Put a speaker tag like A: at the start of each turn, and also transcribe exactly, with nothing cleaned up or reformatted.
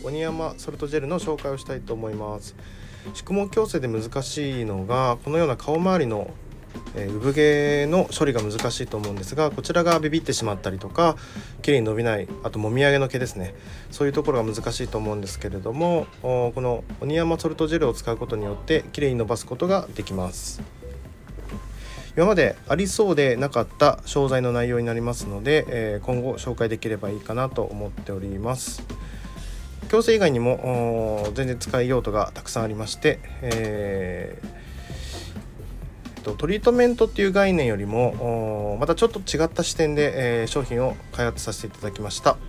A: 鬼山ソルトジェルの紹介をしたいと思います。宿毛矯正で難しいのがこのような顔周りのえー、産毛の処理が難しいと思うんですが、こちらがビビってしまったりとか綺麗に伸びない、あともみあげの毛ですね、そういうところが難しいと思うんですけれども、この鬼山ソルトジェルを使うことによって綺麗に伸ばすことができます。今までありそうでなかった商材の内容になりますので、えー、今後紹介できればいいかなと思っております。矯正以外にも全然使い用途がたくさんありまして、えートリートメントっていう概念よりもまたちょっと違った視点で、えー、商品を開発させていただきました。